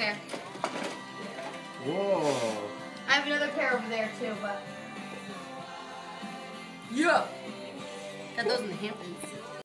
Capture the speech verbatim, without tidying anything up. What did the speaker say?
pair. Whoa. I have another pair over there too, but Yeah. got those in the Hamptons.